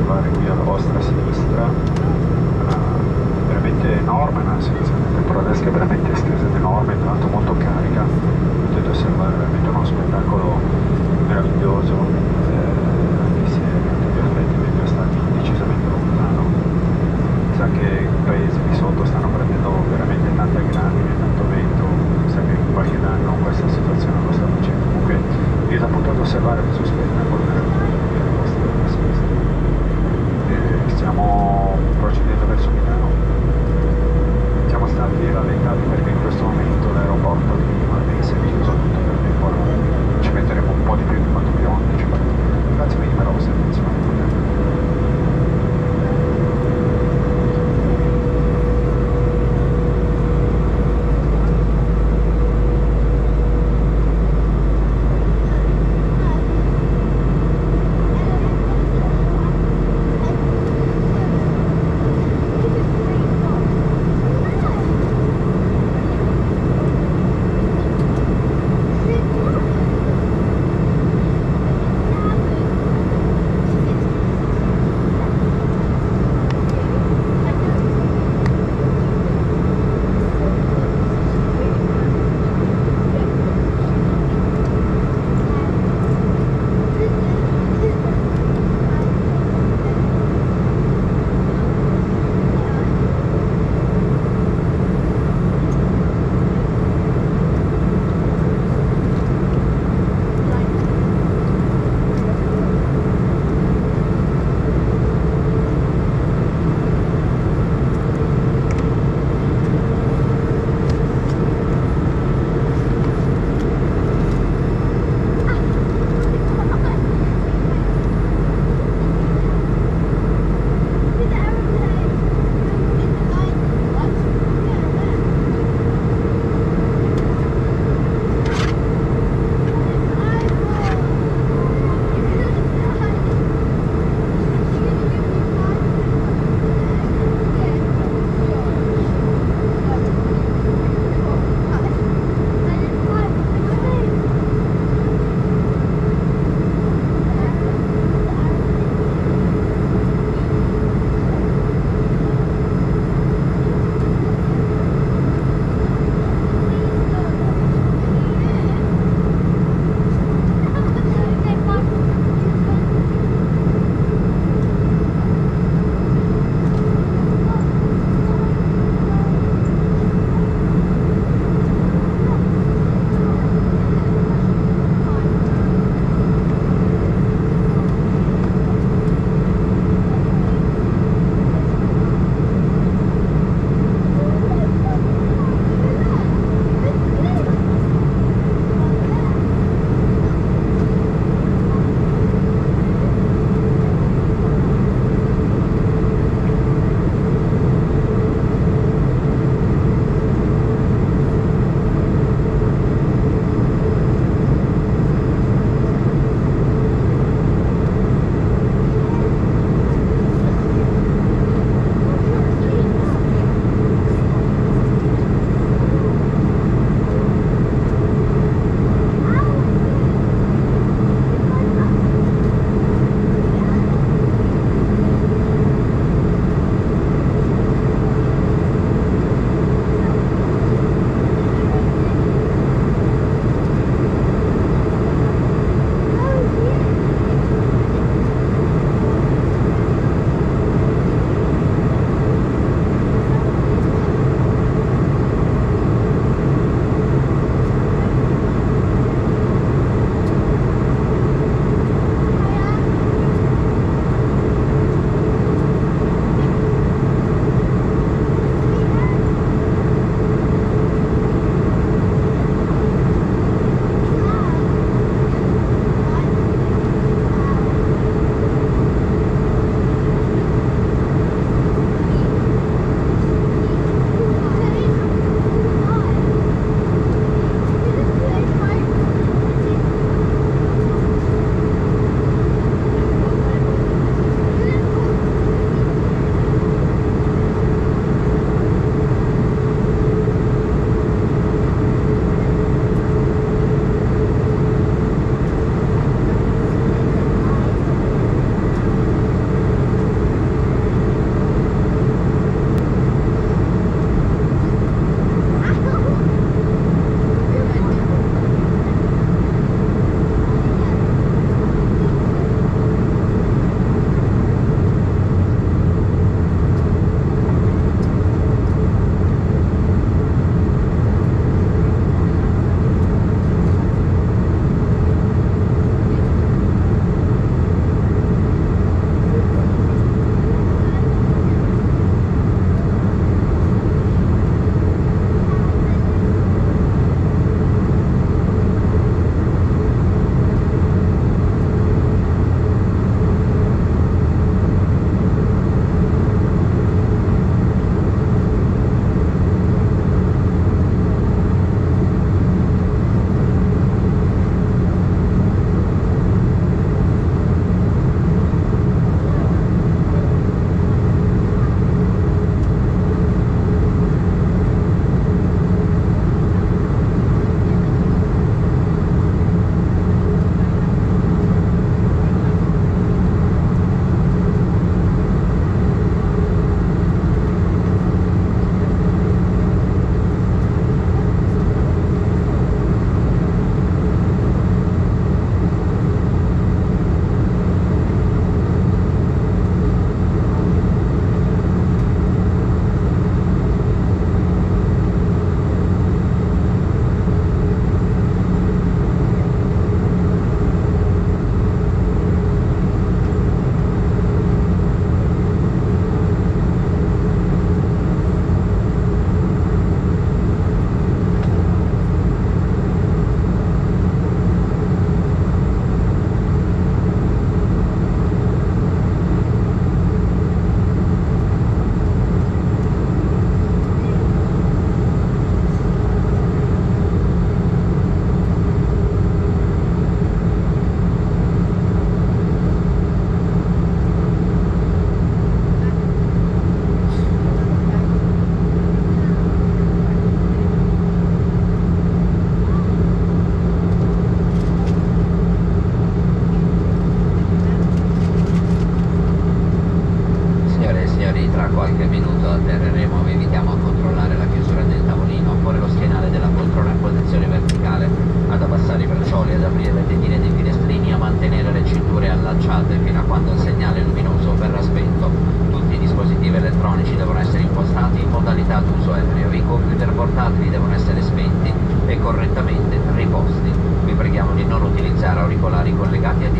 osservare qui alla vostra sinistra, veramente enorme, una situazione temporalesca veramente estesa ed enorme, tra l'altro molto carica. Potete osservare veramente uno spettacolo meraviglioso, anche se gli effetti meteo stati decisamente lontano. Sa che i paesi di sotto stanno prendendo veramente tante grandine, tanto vento, sa che qualche danno questa situazione lo sta facendo. Comunque vi appunto ad osservare questo spettacolo meraviglioso qui alla vostra sinistra.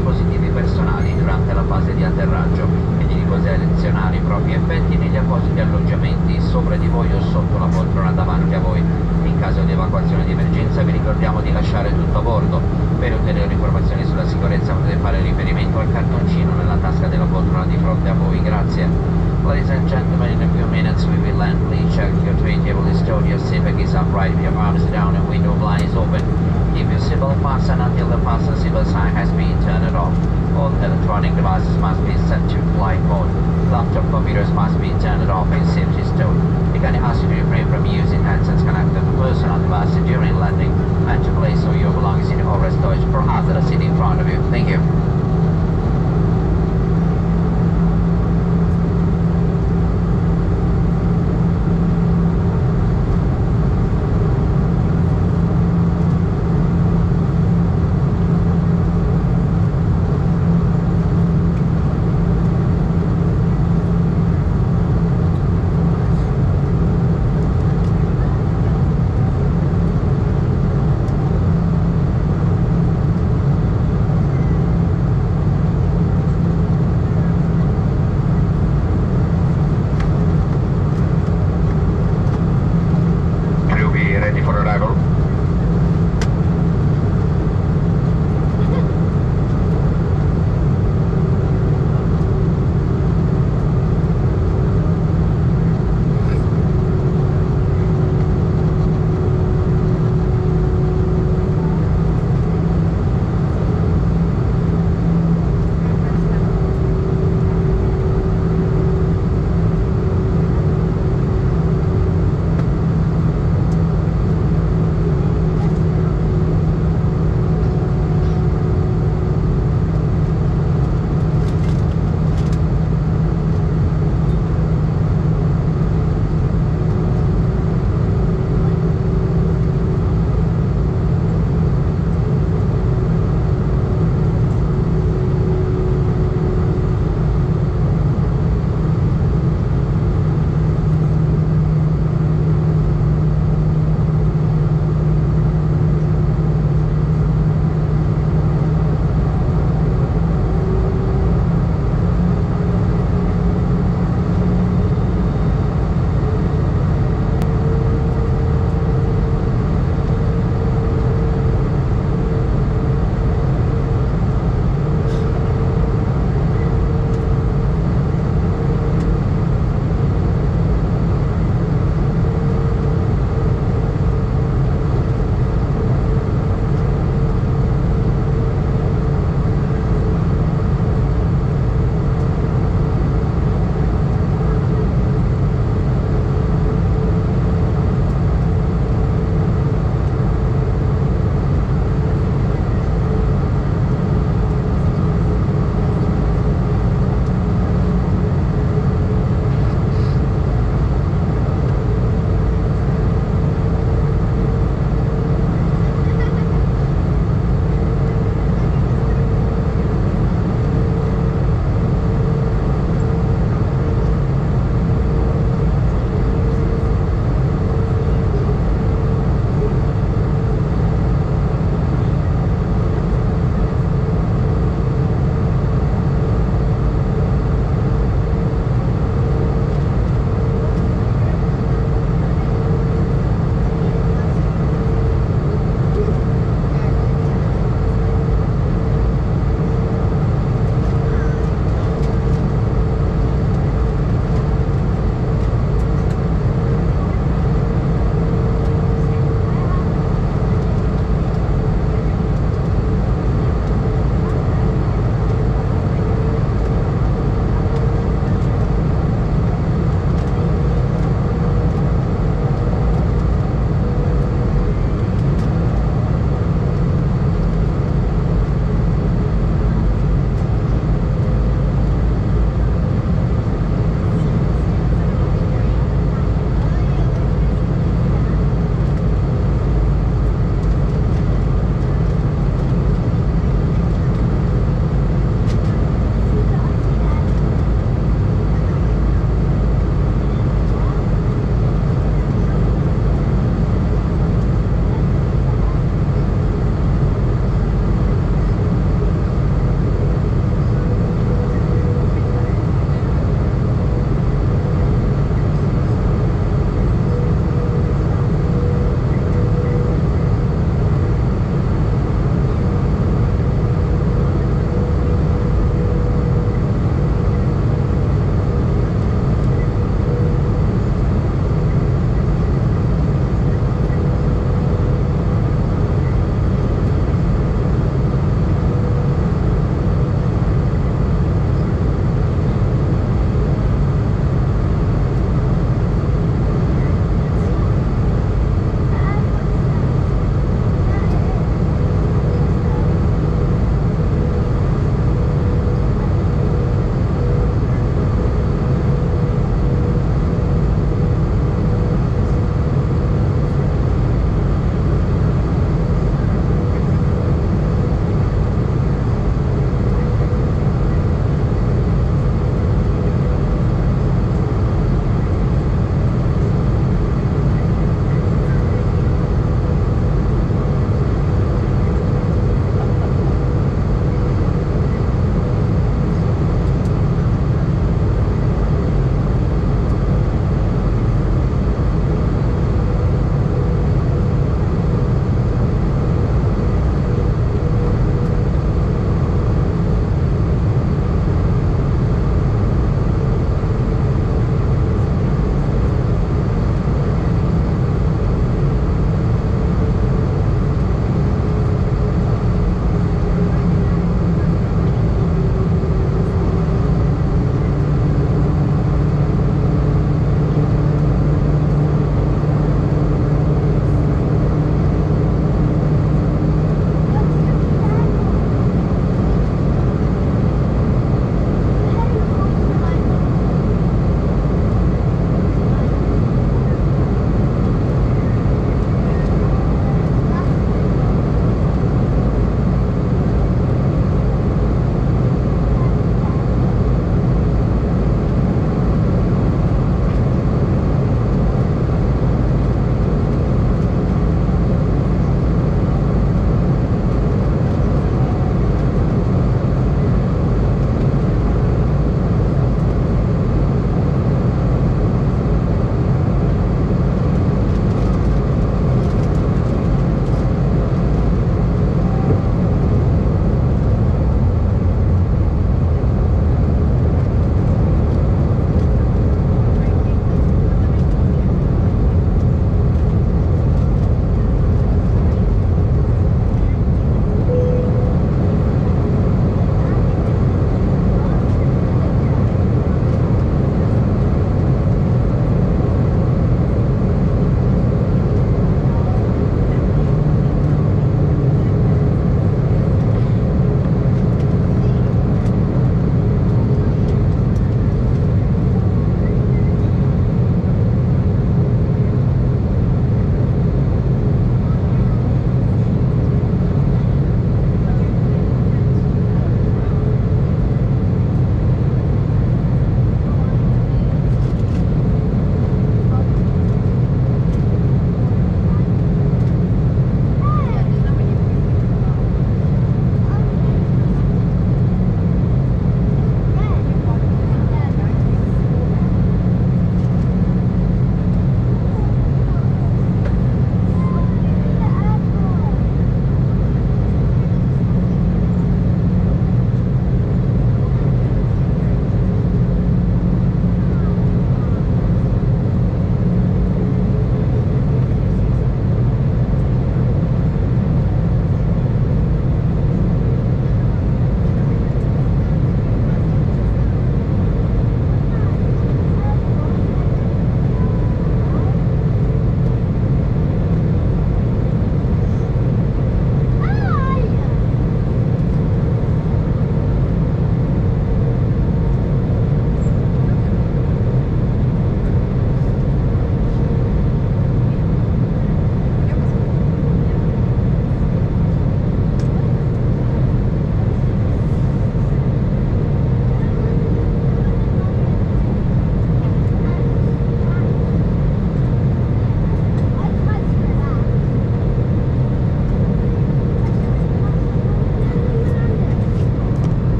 dispositivi personali durante la fase di atterraggio e di riposizionare i propri effetti negli appositi alloggiamenti sopra di voi o sotto la poltrona davanti a voi. In caso di evacuazione di emergenza vi ricordiamo di lasciare tutto a bordo. Per ulteriori informazioni sulla sicurezza potete fare riferimento al cartoncino nella tasca della poltrona di fronte a voi. Grazie. Ladies and gentlemen, in a few minutes we will land. Please check your tray table is stowed, your seatbelt is upright, your arms down and window blind is open. Keep your seatbelt fastened until the fasten seatbelt sign has been turned off. All electronic devices must be set to flight mode. Laptop computers must be turned off and safety stowed. We can ask you to refrain from using headsets connected to personal devices during landing and to place all your belongings in your rest storage for hazardous seat in front of you. Thank you.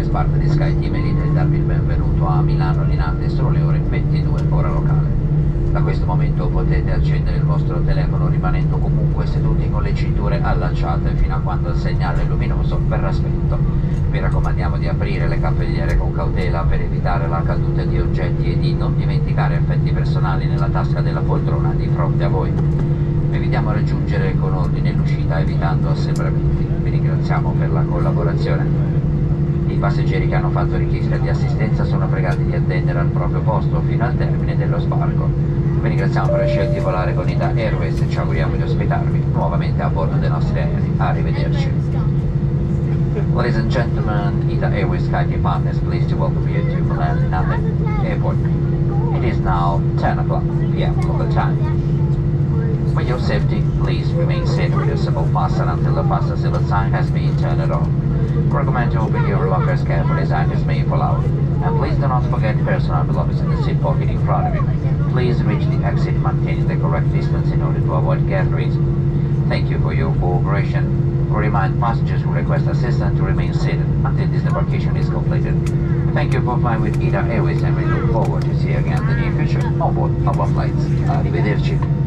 parte di SkyTeam Elite di darvi il benvenuto a Milano Linate, sono le ore 22 ora locale. Da questo momento potete accendere il vostro telefono rimanendo comunque seduti con le cinture allacciate fino a quando il segnale luminoso verrà spento. Vi raccomandiamo di aprire le cappelliere con cautela per evitare la caduta di oggetti e di non dimenticare effetti personali nella tasca della poltrona di fronte a voi. Evitiamo raggiungere con ordine l'uscita evitando assembramenti. Vi ringraziamo per la collaborazione. I passeggeri che hanno fatto richiesta di assistenza sono pregati di attendere al proprio posto fino al termine dello sbarco. Vi ringraziamo per aver scelto di volare con Ida Airways e ci auguriamo di ospitarvi nuovamente a bordo dei nostri aerei. Arrivederci. Ladies and gentlemen, Ida Airways SkyTeam partners, pleased to welcome you to Milan Linate Airport. It is now 10 o'clock p.m. local time. For your safety, please remain seated with your seatbelt fastened until the fasten silver sign has been turned on. We recommend to open your lockers carefully as items may fall out. And please do not forget personal belongings in the seat pocket in front of you. Please reach the exit maintaining the correct distance in order to avoid gatherings. Thank you for your cooperation. We remind passengers who request assistance to remain seated until disembarkation is completed. Thank you for flying with Ida Airways and we look forward to see you again in the near future on board our flights. Arrivederci.